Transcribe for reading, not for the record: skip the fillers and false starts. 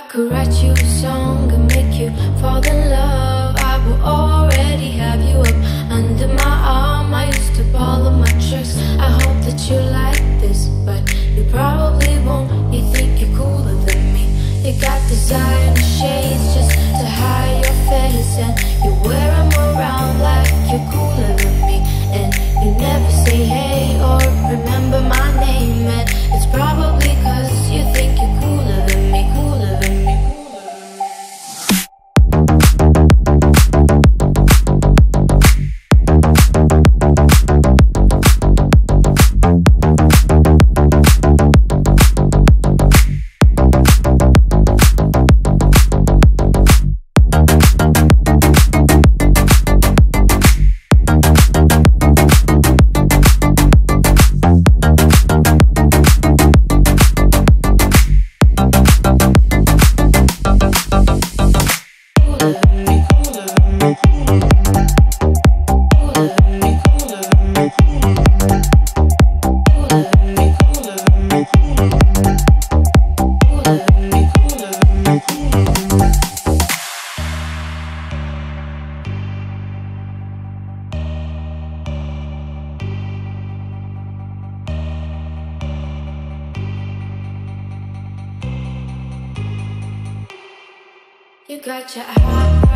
could write you a song and make you fall in love, I will already have you up under my arm. I used to follow my tricks. I hope that you like this, but you probably won't. You think you're cooler than me. You got designer shades just to hide your face, and you wear them around like you're cooler than me. And you never say hey or remember my name, and it's probably 'cause you think you're cooler than me, cooler than me. You got your eye